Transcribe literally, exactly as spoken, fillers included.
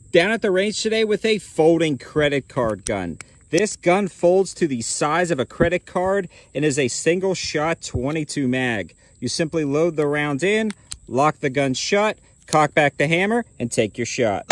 Down at the range today with a folding credit card gun. This gun folds to the size of a credit card and is a single shot twenty-two mag. You simply load the rounds in, lock the gun shut, cock back the hammer, and take your shot.